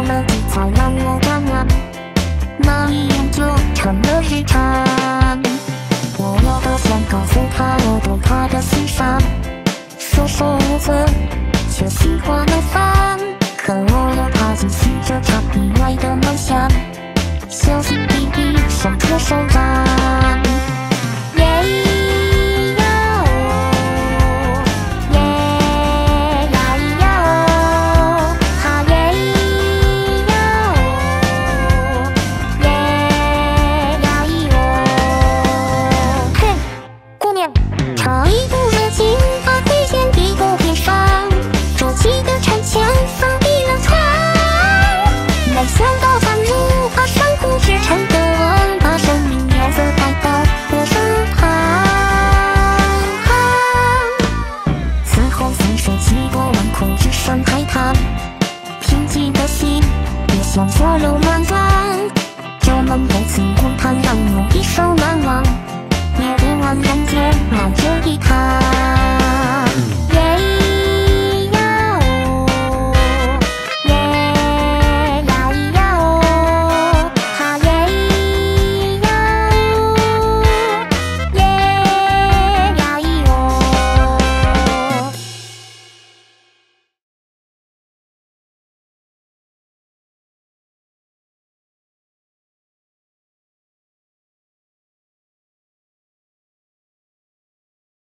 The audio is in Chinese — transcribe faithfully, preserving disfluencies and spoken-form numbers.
了精彩让我感染，那一眼就成了日常。我有多想告诉他我对他的欣赏，束手无策却心花怒放，可我又怕惊醒这场意外的梦想，小心翼翼伸出手掌。差一步热情，把飞剑递过边上，筑起的城墙放低了船。没想到闯入爬上古之城的我，把生命颜色带到我身旁。此后随水起过万苦，只剩海滩。平静的心别向左右乱撞，这梦被此空谈，让我一生难忘。也不问人间来这一趟。